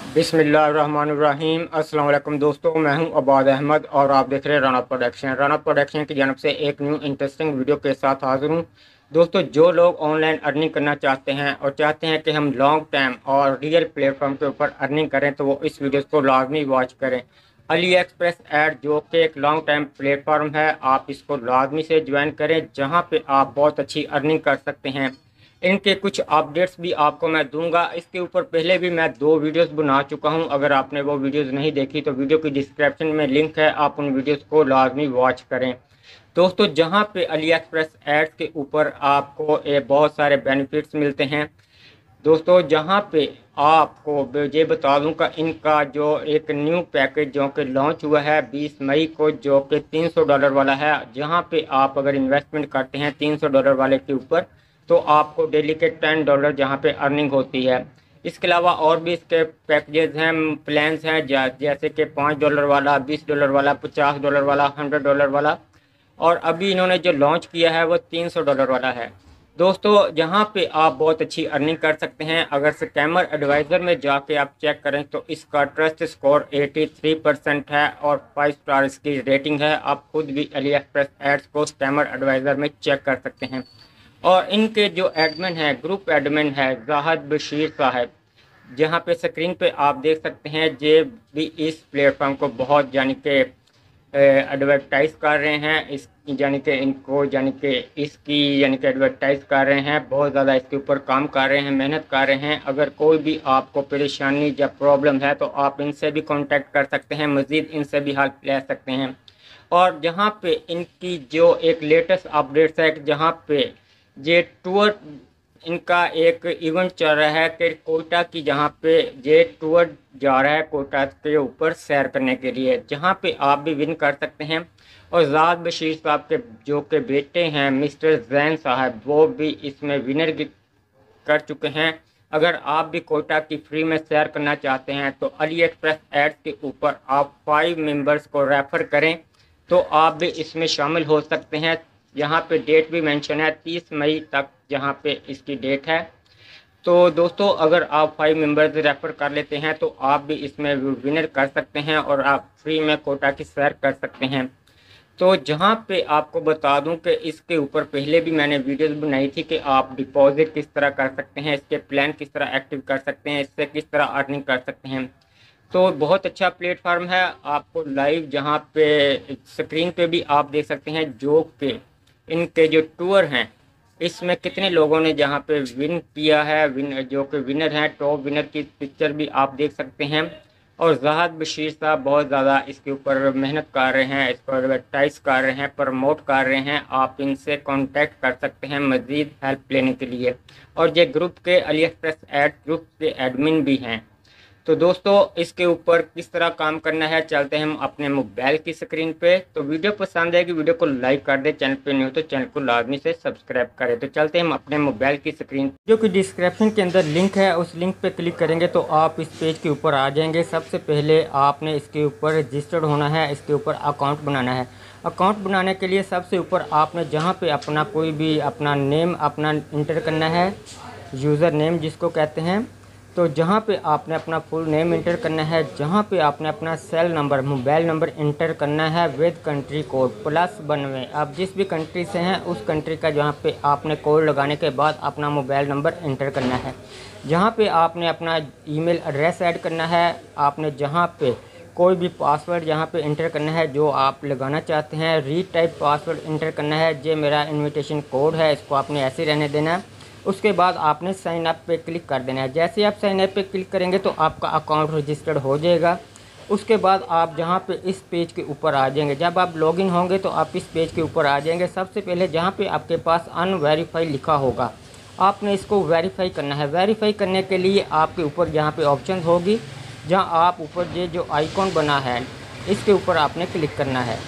बिस्मिल्लाहिर्रहमानिर्रहीम। अस्सलाम वालेकुम दोस्तों, मैं हूं अबाद अहमद और आप देख रहे हैं राना प्रोडक्शन। राना प्रोडक्शन की जानब से एक न्यू इंटरेस्टिंग वीडियो के साथ हाजिर हूं। दोस्तों, जो लोग ऑनलाइन अर्निंग करना चाहते हैं और चाहते हैं कि हम लॉन्ग टाइम और रियल प्लेटफॉर्म के ऊपर अर्निंग करें तो वो इस वीडियो को लाजमी वॉच करें। अली एक्सप्रेस ऐड जो कि एक लॉन्ग टाइम प्लेटफॉर्म है, आप इसको लाजमी से ज्वाइन करें जहाँ पे आप बहुत अच्छी अर्निंग कर सकते हैं। इनके कुछ अपडेट्स भी आपको मैं दूंगा। इसके ऊपर पहले भी मैं 2 वीडियोस बना चुका हूं। अगर आपने वो वीडियोस नहीं देखी तो वीडियो की डिस्क्रिप्शन में लिंक है, आप उन वीडियोस को लाजमी वॉच करें। दोस्तों, जहां पे अली एक्सप्रेस एड्स के ऊपर आपको बहुत सारे बेनिफिट्स मिलते हैं। दोस्तों, जहां पे आपको ये बता दूं का इनका जो एक न्यू पैकेज जो कि लॉन्च हुआ है 20 मई को, जो कि $300 वाला है, जहां पे आप अगर इन्वेस्टमेंट करते हैं $300 वाले के ऊपर तो आपको डेली के $10 जहां पे अर्निंग होती है। इसके अलावा और भी इसके पैकेजेस हैं, प्लान्स हैं, जैसे कि $5 वाला, $20 वाला, $50 वाला, $100 वाला, और अभी इन्होंने जो लॉन्च किया है वो $300 वाला है। दोस्तों, यहाँ पे आप बहुत अच्छी अर्निंग कर सकते हैं। अगर स्कैमर एडवाइज़र में जाके आप चेक करें तो इसका ट्रस्ट स्कोर 83% है और 5 स्टार इसकी रेटिंग है। आप खुद भी अली एक्सप्रेस एड्स को स्कैमर एडवाइज़र में चेक कर सकते हैं। और इनके जो एडमिन है, ग्रुप एडमिन है जाहिद बशीर साहब, जहाँ पे स्क्रीन पे आप देख सकते हैं, ये भी इस प्लेटफॉर्म को बहुत यानी कि एडवर्टाइज कर रहे हैं। इस यानी कि इनको यानी कि इसकी यानी कि एडवर्टाइज कर रहे हैं, बहुत ज़्यादा इसके ऊपर काम कर रहे हैं, मेहनत कर रहे हैं। अगर कोई भी आपको परेशानी या प्रॉब्लम है तो आप इनसे भी कांटेक्ट कर सकते हैं, मज़ीद इनसे भी हेल्प ले सकते हैं। और जहाँ पे इनकी जो एक लेटेस्ट अपडेट्स है, जहाँ पे ये टूर इनका एक इवेंट चल रहा है कि कोयटा की, जहाँ पे ये टूर जा रहा है कोयटा के ऊपर सैर करने के लिए, जहाँ पे आप भी विन कर सकते हैं। और जाहिद बशीर साहब के जो के बेटे हैं मिस्टर जैन साहब, वो भी इसमें विनर कर चुके हैं। अगर आप भी कोयटा की फ्री में सैर करना चाहते हैं तो अली एक्सप्रेस एड्स के ऊपर आप 5 मेंबर्स को रेफ़र करें तो आप भी इसमें शामिल हो सकते हैं। यहाँ पे डेट भी मेंशन है 30 मई तक, जहाँ पे इसकी डेट है। तो दोस्तों, अगर आप 5 मेंबर्स रेफ़र कर लेते हैं तो आप भी इसमें विनर कर सकते हैं और आप फ्री में कोटा की सैर कर सकते हैं। तो जहाँ पे आपको बता दूं कि इसके ऊपर पहले भी मैंने वीडियोस बनाई थी कि आप डिपॉजिट किस तरह कर सकते हैं, इसके प्लान किस तरह एक्टिव कर सकते हैं, इससे किस तरह अर्निंग कर सकते हैं। तो बहुत अच्छा प्लेटफॉर्म है। आपको लाइव जहाँ पे स्क्रीन पे भी आप देख सकते हैं जो कि इनके जो टूर हैं, इसमें कितने लोगों ने जहाँ पे विन किया है, जो कि विनर हैं, टॉप विनर की पिक्चर भी आप देख सकते हैं। और जाहिद बशीर साहब बहुत ज़्यादा इसके ऊपर मेहनत कर रहे हैं, इसको एडवर्टाइज कर रहे हैं, प्रमोट कर रहे हैं। आप इनसे कांटेक्ट कर सकते हैं मज़ीद हेल्प लेने के लिए। और ये ग्रुप के अली एक्सप्रेस एड ग्रुप के एडमिन भी हैं। तो दोस्तों, इसके ऊपर किस तरह काम करना है, चलते हैं हम अपने मोबाइल की स्क्रीन पे। तो वीडियो पसंद आएगी वीडियो को लाइक कर दे, चैनल पे नहीं हो तो चैनल को लाजमी से सब्सक्राइब करें। तो चलते हैं हम अपने मोबाइल की स्क्रीन, जो कि डिस्क्रिप्शन के अंदर लिंक है, उस लिंक पे क्लिक करेंगे तो आप इस पेज के ऊपर आ जाएंगे। सबसे पहले आपने इसके ऊपर रजिस्टर्ड होना है, इसके ऊपर अकाउंट बनाना है। अकाउंट बनाने के लिए सबसे ऊपर आपने जहाँ पे अपना कोई भी अपना नेम अपना इंटर करना है, यूज़र नेम जिसको कहते हैं। तो जहाँ पे आपने अपना फुल नेम इंटर करना है, जहाँ पे आपने अपना cell number mobile number enter करना है विद कंट्री कोड +92। आप जिस भी कंट्री से हैं उस कंट्री का जहाँ पे आपने कोड लगाने के बाद अपना मोबाइल नंबर इंटर करना है। जहाँ पे आपने अपना ईमेल एड्रेस ऐड करना है। आपने जहाँ पे कोई भी पासवर्ड यहाँ पे इंटर करना है जो आप लगाना चाहते हैं। रीटाइप पासवर्ड इंटर करना है। ये मेरा इन्विटेशन कोड है, इसको आपने ऐसे रहने देना है। उसके बाद आपने साइन अप पे क्लिक कर देना है। जैसे ही आप साइन अप पे क्लिक करेंगे तो आपका अकाउंट रजिस्टर्ड हो जाएगा। उसके बाद आप जहाँ पे इस पेज के ऊपर आ जाएंगे, जब आप लॉगिन होंगे तो आप इस पेज के ऊपर आ जाएंगे। सबसे पहले जहाँ पे आपके पास अनवेरीफाई लिखा होगा, आपने इसको वेरीफाई करना है। वेरीफाई करने के लिए आपके ऊपर यहाँ पे ऑप्शन होगी, जहाँ आप ऊपर ये जो आइकॉन बना है इसके ऊपर आपने क्लिक करना है।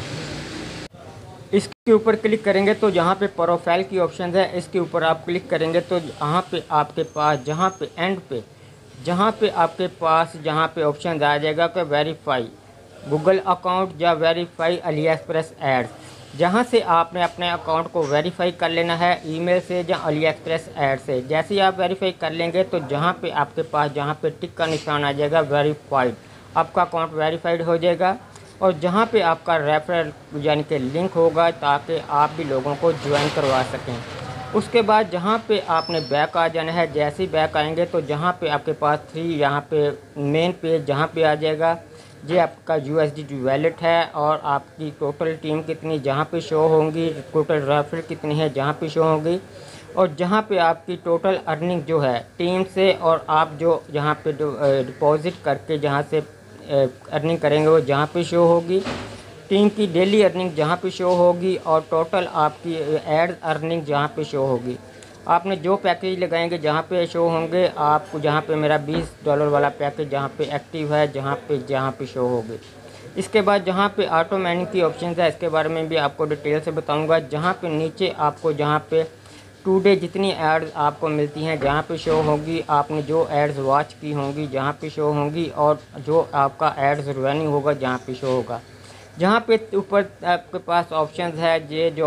इसके ऊपर क्लिक करेंगे तो यहाँ पे प्रोफाइल की ऑप्शन है, इसके ऊपर आप क्लिक करेंगे तो यहाँ पे आपके पास जहाँ पे एंड पे जहाँ पे आपके पास जहाँ पे ऑप्शन आ जाएगा कि वेरीफाई गूगल अकाउंट या वेरीफाई अली एक्सप्रेस एड्स। जहां से आपने अपने अकाउंट को वेरीफाई कर लेना है ईमेल से या अली एक्सप्रेस ऐड से। जैसे ही आप वेरीफाई कर लेंगे तो जहां पे आपके पास जहां पे टिक का निशान आ जाएगा वेरीफाइड, आपका अकाउंट वेरीफाइड हो जाएगा। और जहां पे आपका रेफरल यानी कि लिंक होगा ताकि आप भी लोगों को ज्वाइन करवा सकें। उसके बाद जहाँ पे आपने बैक आ जाना है। जैसे ही बैक आएंगे तो जहाँ पे आपके पास 3 यहाँ पे मेन पेज जहाँ पे आ जाएगा, ये आपका USDT वैलेट है और आपकी टोटल टीम कितनी जहाँ पे शो होंगी, टोटल रेफरल कितनी है जहाँ पे शो होंगी, और जहाँ पे आपकी टोटल अर्निंग जो है टीम से और आप जो यहाँ पे डिपॉजिट करके जहाँ से अर्निंग करेंगे वो जहाँ पे शो होगी। टीम की डेली अर्निंग जहाँ पे शो होगी और टोटल आपकी एड अर्निंग जहाँ पे शो होगी। आपने जो पैकेज लगाएंगे जहाँ पे शो होंगे आपको, जहाँ पे मेरा $20 वाला पैकेज जहाँ पे एक्टिव है जहाँ पे शो होगी। इसके बाद जहाँ पे ऑटो माइनिंग की ऑप्शन है इसके बारे में भी आपको डिटेल से बताऊँगा। जहाँ पे नीचे आपको जहाँ पे टुडे जितनी एड्स आपको मिलती हैं जहाँ पे शो होगी, आपने जो एड्स वॉच की होंगी जहाँ पे शो होंगी, और जो आपका एड्स रेवेन्यू होगा जहाँ पे शो होगा। जहाँ पे ऊपर आपके पास ऑप्शंस है ये जो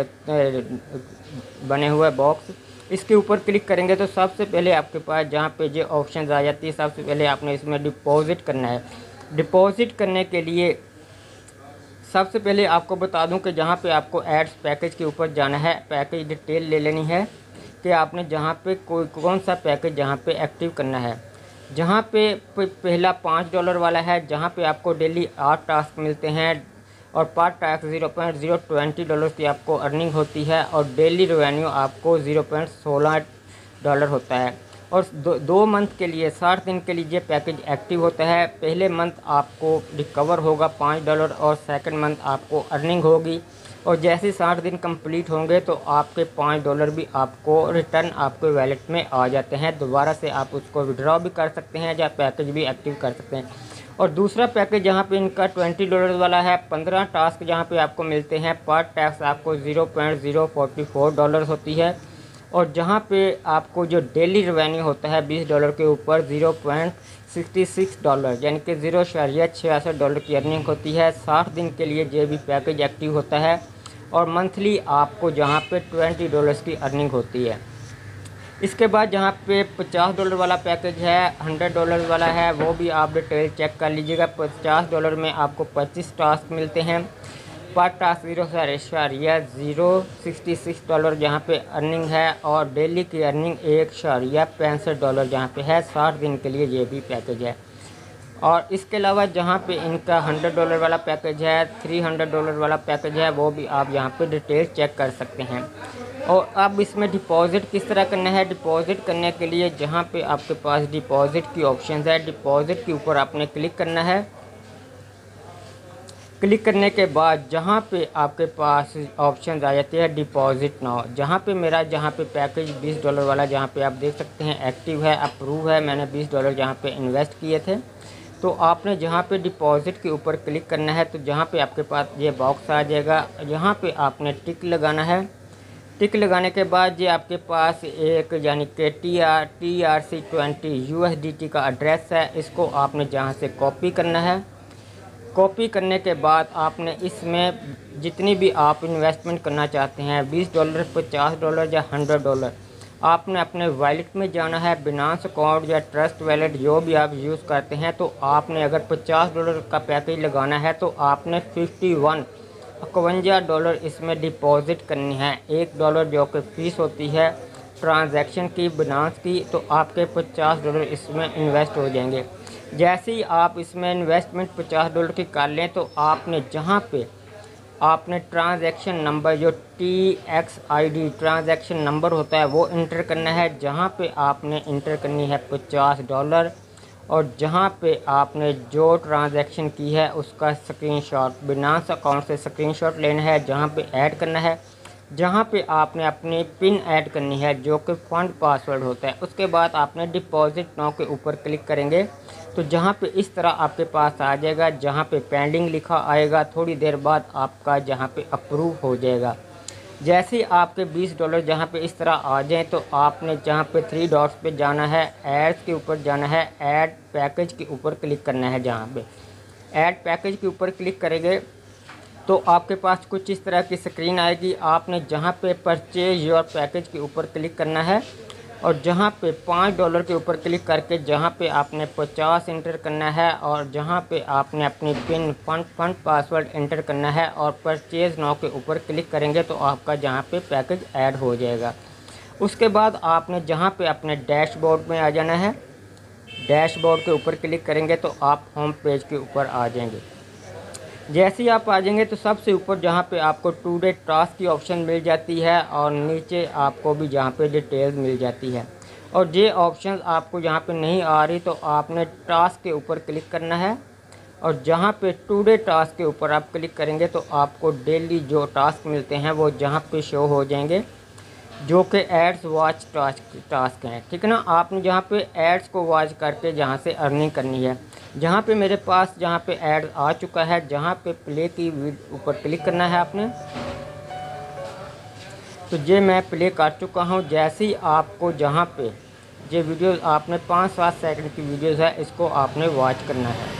बने हुए बॉक्स, इसके ऊपर क्लिक करेंगे तो सबसे पहले आपके पास जहाँ पे ये ऑप्शंस आ जाती है सबसे पहले आपने इसमें डिपॉजिट करना है। डिपॉजिट करने के लिए सबसे पहले आपको बता दूं कि जहाँ पे आपको एड्स पैकेज के ऊपर जाना है, पैकेज डिटेल ले लेनी है कि आपने जहाँ पे कौन सा पैकेज जहाँ पे एक्टिव करना है। जहाँ पे पहला $5 वाला है जहाँ पे आपको डेली 8 टास्क मिलते हैं और पर टास्क $0.020 की आपको अर्निंग होती है और डेली रेवेन्यू आपको $0.16 होता है। और दो मंथ के लिए 60 दिन के लिए ये पैकेज एक्टिव होता है। पहले मंथ आपको रिकवर होगा $5 और सेकंड मंथ आपको अर्निंग होगी। और जैसे 60 दिन कंप्लीट होंगे तो आपके $5 भी आपको रिटर्न आपके वैलेट में आ जाते हैं। दोबारा से आप उसको विड्रॉ भी कर सकते हैं या पैकेज भी एक्टिव कर सकते हैं। और दूसरा पैकेज जहाँ पे इनका $20 वाला है, 15 टास्क जहाँ पे आपको मिलते हैं, पर टैक्स आपको $0.044 होती है। और जहाँ पे आपको जो डेली रेवेन्यू होता है $20 के ऊपर $0.66 यानी कि $0.66 की अर्निंग होती है। 60 दिन के लिए ये भी पैकेज एक्टिव होता है और मंथली आपको जहाँ पे $20 की अर्निंग होती है। इसके बाद जहाँ पे $50 वाला पैकेज है, $100 वाला है, वो भी आप डिटेल चेक कर लीजिएगा। $50 में आपको 25 टास्क मिलते हैं, पर टास्क $0.066 जहाँ पे अर्निंग है और डेली की अर्निंग $1.65 जहाँ पे है। 60 दिन के लिए ये भी पैकेज है। और इसके अलावा जहाँ पे इनका $100 वाला पैकेज है, $300 वाला पैकेज है, वो भी आप यहाँ पे डिटेल चेक कर सकते हैं। और अब इसमें डिपॉजिट किस तरह करना है। डिपॉजिट करने के लिए जहाँ पे आपके पास डिपॉजिट की ऑप्शन है, डिपॉजिट के ऊपर आपने क्लिक करना है। क्लिक करने के बाद जहाँ पे आपके पास ऑप्शन आ जाती है डिपॉजिट नाउ, जहाँ पे मेरा पैकेज $20 वाला जहाँ पे आप देख सकते हैं एक्टिव है, अप्रूव है, मैंने $20 जहाँ पे इन्वेस्ट किए थे। तो आपने जहाँ पे डिपॉजिट के ऊपर क्लिक करना है तो जहाँ पे आपके पास ये बॉक्स आ जाएगा, यहाँ पे आपने टिक लगाना है। टिक लगाने के बाद ये आपके पास एक यानी कि TRC20 USDT का एड्रेस है, इसको आपने जहाँ से कॉपी करना है। कॉपी करने के बाद आपने इसमें जितनी भी आप इन्वेस्टमेंट करना चाहते हैं, $20, $50 या $100, आपने अपने वॉलेट में जाना है। बिनांस अकाउंट या ट्रस्ट वॉलेट जो भी आप यूज़ करते हैं, तो आपने अगर $50 का पैकेज लगाना है तो आपने $51 इसमें डिपॉजिट करनी है। $1 जो कि फ़ीस होती है ट्रांजैक्शन की बिनांस की, तो आपके $50 इसमें इन्वेस्ट हो जाएंगे। जैसे ही आप इसमें इन्वेस्टमेंट $50 की कर लें तो आपने जहाँ पे आपने ट्रांजैक्शन नंबर जो TXID ट्रांजैक्शन नंबर होता है वो इंटर करना है। जहाँ पे आपने इंटर करनी है $50 और जहाँ पे आपने जो ट्रांजैक्शन की है उसका स्क्रीनशॉट बिनांस अकाउंट से स्क्रीनशॉट लेना है, जहाँ पे ऐड करना है। जहाँ पे आपने अपनी पिन ऐड करनी है जो कि फंड पासवर्ड होता है। उसके बाद आपने डिपॉजिट नाउ के ऊपर क्लिक करेंगे तो जहाँ पे इस तरह आपके पास आ जाएगा, जहाँ पे पेंडिंग लिखा आएगा। थोड़ी देर बाद आपका जहाँ पे अप्रूव हो जाएगा। जैसे ही आपके $20 जहाँ पे इस तरह आ जाएं तो आपने जहाँ पे 3 डॉट्स पे जाना है, एड्स के ऊपर जाना है, ऐड पैकेज के ऊपर क्लिक करना है। जहाँ पे ऐड पैकेज के ऊपर क्लिक करेंगे तो आपके पास कुछ इस तरह की स्क्रीन आएगी। आपने जहां पे परचेज योर पैकेज के ऊपर क्लिक करना है और जहां पे $5 के ऊपर क्लिक करके जहां पे आपने 50 इंटर करना है और जहां पे आपने अपनी पिन फंड पासवर्ड एंटर करना है और परचेज नाउ के ऊपर क्लिक करेंगे तो आपका जहां पे पैकेज ऐड हो जाएगा। उसके बाद आपने जहां पे अपने डैशबोर्ड में आ जाना है। डैशबोर्ड के ऊपर क्लिक करेंगे तो आप होम पेज के ऊपर आ जाएंगे। जैसे ही आप आ जाएंगे तो सबसे ऊपर जहाँ पे आपको टुडे टास्क की ऑप्शन मिल जाती है और नीचे आपको भी जहाँ पे डिटेल्स मिल जाती है। और ये ऑप्शन आपको यहाँ पे नहीं आ रही तो आपने टास्क के ऊपर क्लिक करना है और जहाँ पे टुडे टास्क के ऊपर आप क्लिक करेंगे तो आपको डेली जो टास्क मिलते हैं वो जहाँ पे शो हो जाएंगे, जो कि एड्स वॉच टास्क हैं। ठीक है ना। आपने जहाँ पे एड्स को वॉच करके जहाँ से अर्निंग करनी है। जहाँ पे मेरे पास जहाँ पे ऐड आ चुका है, जहाँ पे प्ले की ऊपर क्लिक करना है आपने, तो ये मैं प्ले कर चुका हूँ। जैसे ही आपको जहाँ पे ये वीडियो आपने 5-7 सेकंड की वीडियोज़ है, इसको आपने वॉच करना है।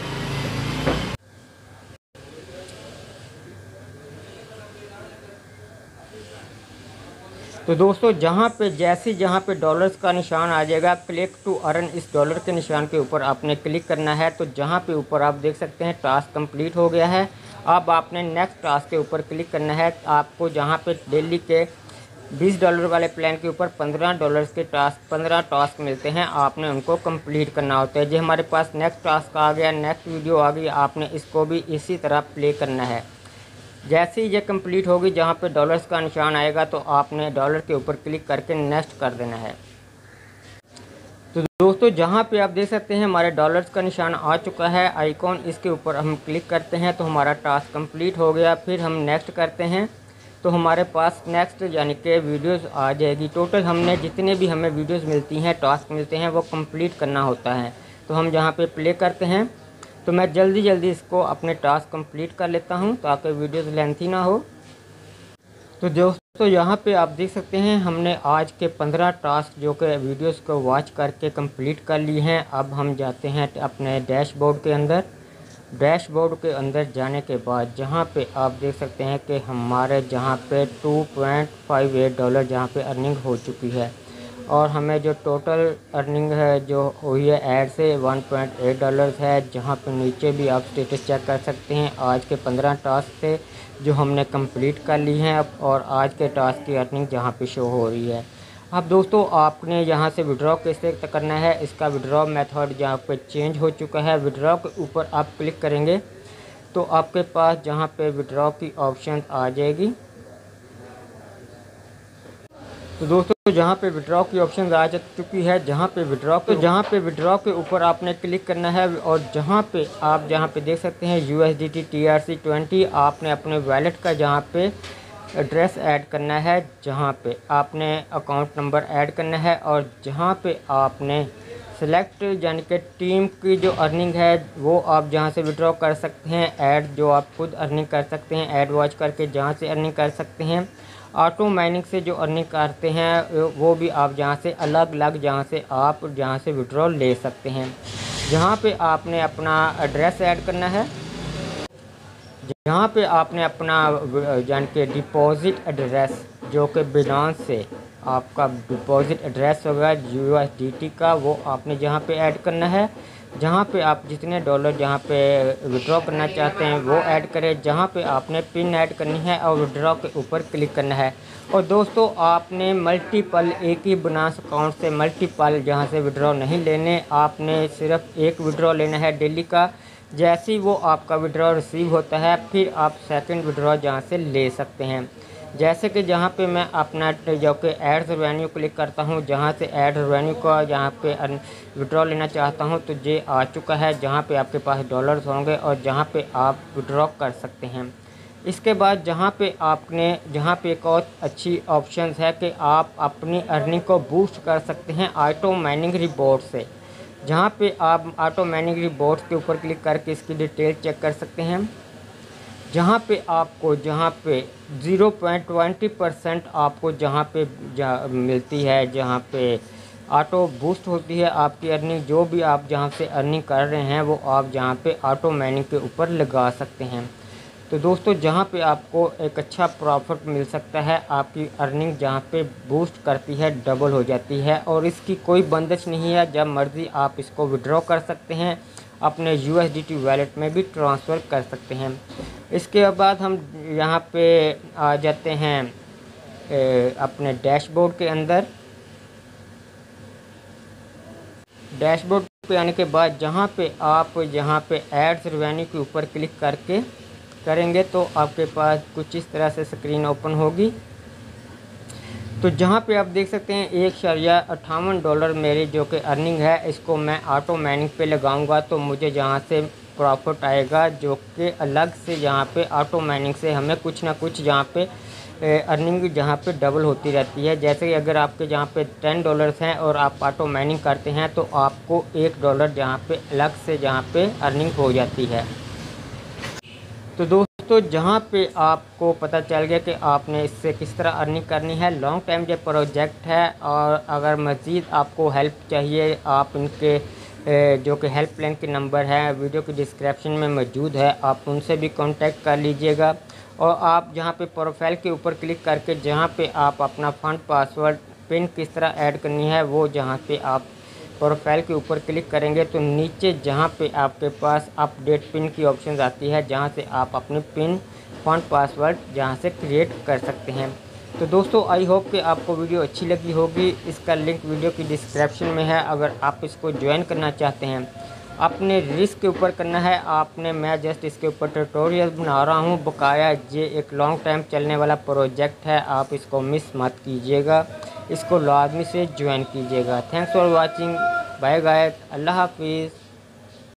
तो दोस्तों जहाँ पे जहाँ पे डॉलर्स का निशान आ जाएगा, क्लिक टू अर्न, इस डॉलर के निशान के ऊपर आपने क्लिक करना है। तो जहाँ पे ऊपर आप देख सकते हैं टास्क कंप्लीट हो गया है। अब आपने नेक्स्ट टास्क के ऊपर क्लिक करना है। आपको जहाँ पे डेली के $20 वाले प्लान के ऊपर $15 के 15 टास्क मिलते हैं, आपने उनको कंप्लीट करना होता है। जो हमारे पास नेक्स्ट टास्क आ गया, नेक्स्ट वीडियो आ गई, आपने इसको भी इसी तरह प्ले करना है। जैसे ही ये कंप्लीट होगी, जहाँ पे डॉलर्स का निशान आएगा तो आपने डॉलर के ऊपर क्लिक करके नेक्स्ट कर देना है। तो दोस्तों जहाँ पे आप देख सकते हैं हमारे डॉलर्स का निशान आ चुका है आइकॉन, इसके ऊपर हम क्लिक करते हैं तो हमारा टास्क कंप्लीट हो गया। फिर हम नेक्स्ट करते हैं तो हमारे पास नेक्स्ट यानी कि वीडियोस आ जाएगी। टोटल हमने जितने भी हमें वीडियोस मिलती हैं, टास्क मिलते हैं, वो कंप्लीट करना होता है। तो हम जहाँ पे प्ले करते हैं तो मैं जल्दी इसको अपने टास्क कंप्लीट कर लेता हूँ ताकि वीडियोस लेंथी ना हो। तो दोस्तों यहाँ पे आप देख सकते हैं हमने आज के 15 टास्क जो कि वीडियोस को वॉच करके कंप्लीट कर लिए हैं। अब हम जाते हैं अपने डैशबोर्ड के अंदर। डैशबोर्ड के अंदर जाने के बाद जहाँ पे आप देख सकते हैं कि हमारे जहाँ पे $2.58 जहाँ पे अर्निंग हो चुकी है और हमें जो टोटल अर्निंग है जो हुई है ऐड से $1.8 है। जहाँ पे नीचे भी आप स्टेटस चेक कर सकते हैं आज के 15 टास्क थे जो हमने कंप्लीट कर ली हैं और आज के टास्क की अर्निंग जहाँ पे शो हो रही है। अब दोस्तों आपने यहाँ से विड्रॉ कैसे करना है, इसका विड्रॉ मेथड जहाँ पे चेंज हो चुका है। विड्रॉ के ऊपर आप क्लिक करेंगे तो आपके पास जहाँ पे विड्रॉ की ऑप्शन आ जाएगी। तो दोस्तों जहाँ पे विड्रॉ की ऑप्शन आ चुकी है, जहाँ पे विड्रॉ के ऊपर आपने क्लिक करना है और जहाँ पे देख सकते हैं USDT TRC20 आपने अपने वैलेट का जहाँ पे एड्रेस ऐड करना है, जहाँ पे आपने अकाउंट नंबर ऐड करना है और जहाँ पे आपने सेलेक्ट यानी कि टीम की जो अर्निंग है वो आप जहाँ से विड्रॉ कर सकते हैं। ऐड जो आप खुद अर्निंग कर सकते हैं, ऐड वॉच करके जहाँ से अर्निंग कर सकते हैं। ऑटो माइनिंग से जो अर्निंग करते हैं वो भी आप जहाँ से अलग जहाँ से विड्रॉ ले सकते हैं। जहाँ पे आपने अपना एड्रेस ऐड करना है, जहाँ पे आपने अपना यानी कि डिपॉजिट एड्रेस जो कि बिनांस से आपका डिपॉजिट एड्रेस होगा USDT का, वो आपने जहाँ पे ऐड करना है। जहाँ पे आप जितने डॉलर जहाँ पे विड्रॉ करना चाहते हैं वो ऐड करें। जहाँ पे आपने पिन ऐड करनी है और विड्रॉ के ऊपर क्लिक करना है। और दोस्तों आपने मल्टीपल एक ही बिनांस अकाउंट से मल्टीपल जहाँ से विड्रॉ नहीं लेने, आपने सिर्फ एक विड्रॉ लेना है डेली का। जैसे ही वो आपका विड्रॉ रिसीव होता है फिर आप सेकंड विड्रॉ जहाँ से ले सकते हैं। जैसे कि जहाँ पे मैं अपना जो कि एड रेवेन्यू क्लिक करता हूँ, जहाँ से ऐड रेवेन्यू का जहाँ पे विड्रॉ लेना चाहता हूँ तो ये आ चुका है जहाँ पे आपके पास डॉलर्स होंगे और जहाँ पे आप विड्रॉ कर सकते हैं। इसके बाद जहाँ पे एक और अच्छी ऑप्शन है कि आप अपनी अर्निंग को बूस्ट कर सकते हैं ऑटो माइनिंग रिवॉर्ड से। जहाँ पे आप ऑटो माइनिंग रिवॉर्ड के ऊपर क्लिक करके इसकी डिटेल चेक कर सकते हैं। जहाँ पे 0.20% आपको मिलती है, जहाँ पे ऑटो बूस्ट होती है आपकी अर्निंग। जो भी आप जहाँ से अर्निंग कर रहे हैं वो आप जहाँ पे ऑटो माइनिंग के ऊपर लगा सकते हैं। तो दोस्तों जहाँ पे आपको एक अच्छा प्रॉफिट मिल सकता है, आपकी अर्निंग जहाँ पे बूस्ट करती है, डबल हो जाती है और इसकी कोई बंदिश नहीं है। जब मर्ज़ी आप इसको विड्रॉ कर सकते हैं, अपने USDT वॉलेट में भी ट्रांसफ़र कर सकते हैं। इसके बाद हम यहाँ पे आ जाते हैं अपने डैशबोर्ड के अंदर। डैशबोर्ड पे आने के बाद जहाँ पे आप एड्स रेवेन्यू के ऊपर क्लिक करके करेंगे तो आपके पास कुछ इस तरह से स्क्रीन ओपन होगी। तो जहाँ पे आप देख सकते हैं $1.58 मेरी जो कि अर्निंग है, इसको मैं ऑटो माइनिंग पे लगाऊंगा तो मुझे जहाँ से प्रॉफिट आएगा, जो कि अलग से यहाँ पे ऑटो माइनिंग से हमें कुछ ना कुछ जहाँ पे अर्निंग जहाँ पे डबल होती रहती है। जैसे कि अगर आपके जहाँ पे $10 हैं और आप ऑटो माइनिंग करते हैं तो आपको $1 जहाँ पे अलग से जहाँ पे अर्निंग हो जाती है। तो दोस्तों जहाँ पे आपको पता चल गया कि आपने इससे किस तरह अर्निंग करनी है, लॉन्ग टाइम ये प्रोजेक्ट है। और अगर मज़ीद आपको हेल्प चाहिए, आप इनके जो कि हेल्पलाइन के नंबर है वीडियो की डिस्क्रिप्शन में मौजूद है, आप उनसे भी कांटेक्ट कर लीजिएगा। और आप जहाँ पे प्रोफाइल के ऊपर क्लिक करके जहाँ पे आप अपना फ़ंड पासवर्ड पिन किस तरह ऐड करनी है, वो जहाँ पे आप प्रोफाइल के ऊपर क्लिक करेंगे तो नीचे जहाँ पे आपके पास अपडेट पिन की ऑप्शन आती है, जहाँ से आप अपने पिन फ़ंड पासवर्ड जहाँ से क्रिएट कर सकते हैं। तो दोस्तों आई होप कि आपको वीडियो अच्छी लगी होगी। इसका लिंक वीडियो की डिस्क्रिप्शन में है। अगर आप इसको ज्वाइन करना चाहते हैं, अपने रिस्क के ऊपर करना है आपने, मैं जस्ट इसके ऊपर ट्यूटोरियल बना रहा हूँ बकाया। ये एक लॉन्ग टाइम चलने वाला प्रोजेक्ट है, आप इसको मिस मत कीजिएगा, इसको लाजमी से ज्वाइन कीजिएगा। Thanks for watching, bye guys, अल्लाह हाफिज़।